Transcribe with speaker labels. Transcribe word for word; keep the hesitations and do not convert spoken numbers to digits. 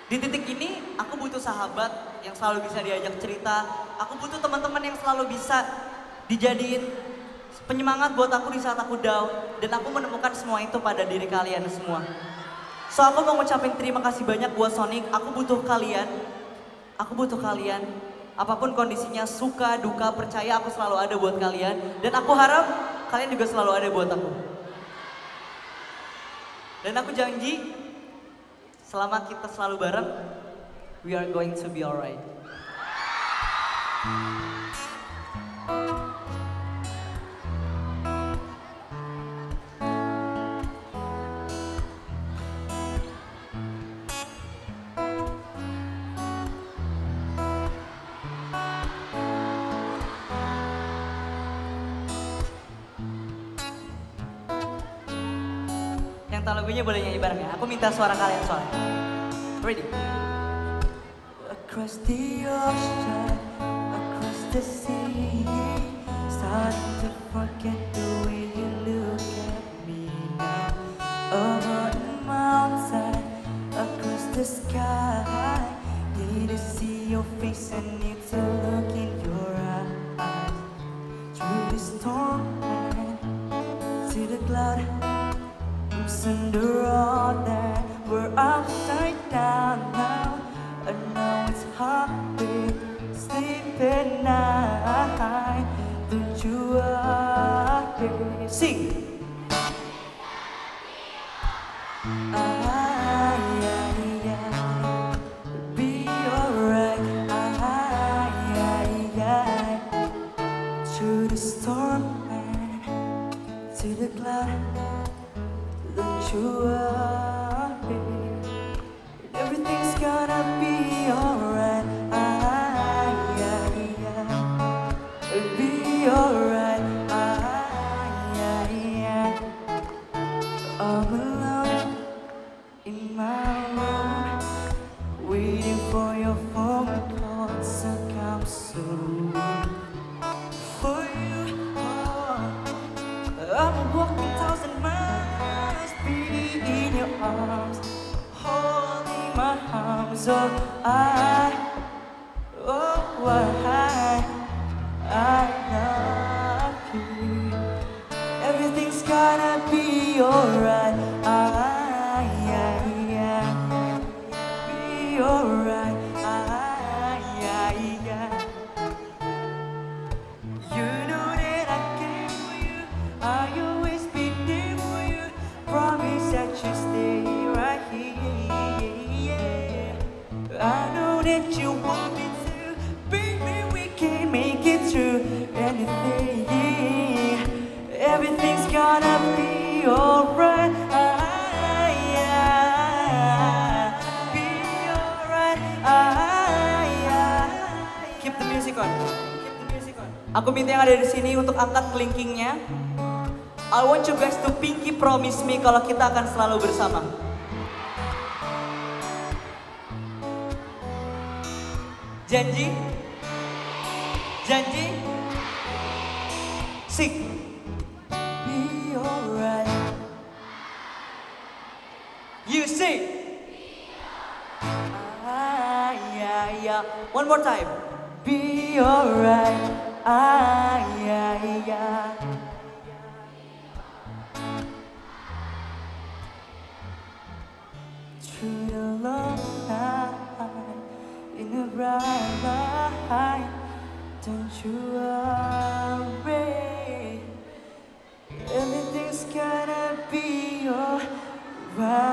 Speaker 1: Di titik ini, aku butuh sahabat yang selalu bisa diajak cerita. Aku butuh teman-teman yang selalu bisa dijadiin penyemangat buat aku di saat aku down. Dan aku menemukan semua itu pada diri kalian semua. So, aku mau ngucapin terima kasih banyak buat Sonic. Aku butuh kalian. Aku butuh kalian. Apapun kondisinya, suka, duka, percaya aku selalu ada buat kalian. Dan aku harap kalian juga selalu ada buat aku. Dan aku janji, selama kita selalu bareng, we are going to be alright. Yang tahu lagunya boleh nyanyi bareng ya. Aku minta suara kalian soalnya. Ready? Across the ocean, across the sea, starting to forget the way you look at me now. Over the mountain, across the sky, need to see your face and need to look in your eyes. Through the storm and to the cloud, under all that, we're upside down now. I know it's hard to sleep at night. Don't you worry. Sing. Ah, yeah, yeah. Be alright. Ah, yeah, yeah. Through the storm and to the cloud. Don't you worry, everything's gonna be alright. Ah, yeah, yeah. Be alright. Ah, yeah, yeah. I'm alone in my room, waiting for your phone call to come soon. For you, oh, I'm walking thousand miles. In your arms, holding my arms, oh I, oh I, I love you. Everything's gonna be alright. Ah, yeah, yeah, be alright. Ah, yeah, yeah. You know that I care for you. I always be there for you. Promise that you stay right here, yeah. I know that you want me to, baby, we can make it through anything, yeah. Everything's gonna be alright, ah, yeah. Be alright, ah, yeah. Keep the music on, keep the music on. Aku minta yang ada di sini untuk angkat kelingkingnya. I want you guys to pinky promise me kalau kita akan selalu bersama. Janji? Janji? Sing. Be alright. You sing. Ah, yeah, yeah. One more time. Be alright. Ah, yeah, yeah. Through the long night, in the bright light, don't you worry, everything's gonna be alright.